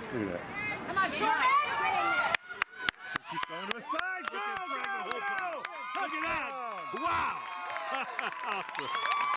Look at that. Come on, short. Keep going to a side. Go, go, go. Look at that. Wow. Awesome.